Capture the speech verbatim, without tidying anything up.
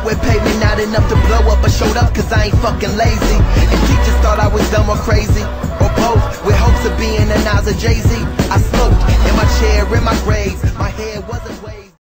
it paid me not enough to blow up, but showed up cause I ain't fucking lazy. And teachers thought I was dumb or crazy, or both, with hopes of being a Nas or Jay-Z. I smoked in my chair, in my grades. My